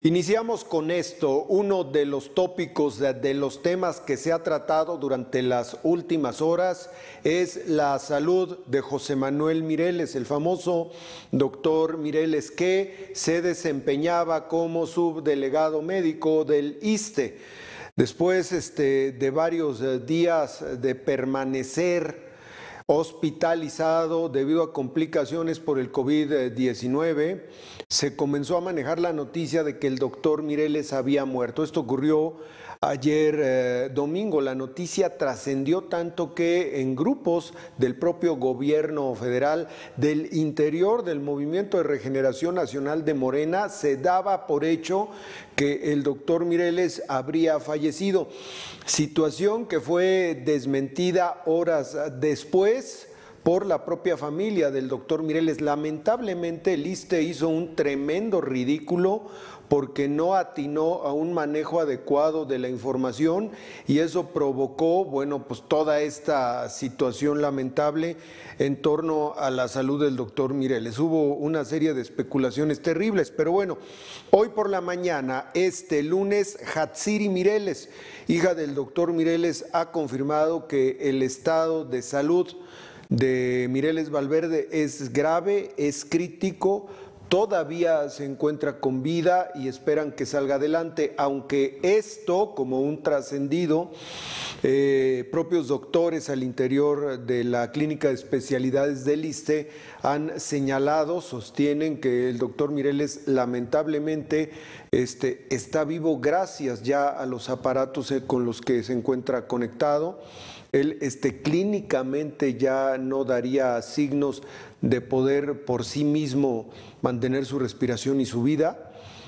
Iniciamos con esto, uno de los tópicos de los temas que se ha tratado durante las últimas horas es la salud de José Manuel Mireles, el famoso doctor Mireles, que se desempeñaba como subdelegado médico del ISSSTE. Después de varios días de permanecer hospitalizado debido a complicaciones por el COVID-19, se comenzó a manejar la noticia de que el doctor Mireles había muerto. Esto ocurrió ayer domingo. La noticia trascendió tanto que en grupos del propio gobierno federal, del interior del Movimiento de Regeneración Nacional de Morena, se daba por hecho que el doctor Mireles habría fallecido. Situación que fue desmentida horas después por la propia familia del doctor Mireles. Lamentablemente el ISSSTE hizo un tremendo ridículo porque no atinó a un manejo adecuado de la información y eso provocó, pues toda esta situación lamentable en torno a la salud del doctor Mireles. Hubo una serie de especulaciones terribles, pero bueno, hoy por la mañana, este lunes, Hatsiri Mireles, hija del doctor Mireles, ha confirmado que el estado de salud de Mireles Valverde es grave, es crítico, todavía se encuentra con vida y esperan que salga adelante, aunque esto, como un trascendido, propios doctores al interior de la clínica de especialidades del ISSSTE han señalado, sostienen que el doctor Mireles lamentablemente está vivo gracias ya a los aparatos con los que se encuentra conectado. Él clínicamente ya no daría signos de poder por sí mismo mantener su respiración y su vida,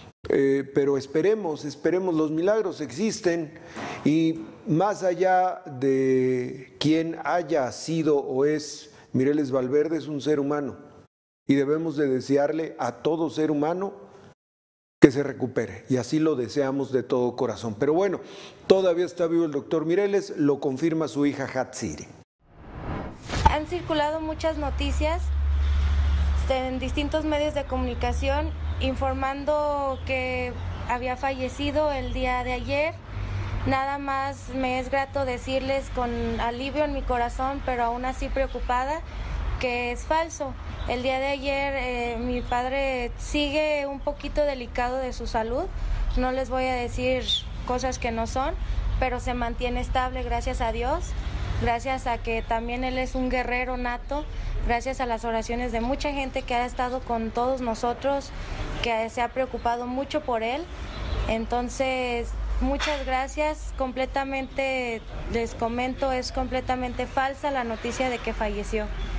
pero esperemos, los milagros existen y más allá de quién haya sido o es Mireles Valverde, es un ser humano y debemos de desearle a todo ser humano que se recupere, y así lo deseamos de todo corazón. Pero bueno, todavía está vivo el doctor Mireles, lo confirma su hija Hatsiri. Han circulado muchas noticias en distintos medios de comunicación informando que había fallecido el día de ayer. Nada más me es grato decirles con alivio en mi corazón, pero aún así preocupada, que es falso. El día de ayer mi padre sigue un poquito delicado de su salud, no les voy a decir cosas que no son, pero se mantiene estable, gracias a Dios, gracias a que también él es un guerrero nato, gracias a las oraciones de mucha gente que ha estado con todos nosotros, que se ha preocupado mucho por él. Entonces, muchas gracias. Completamente, les comento, es completamente falsa la noticia de que falleció.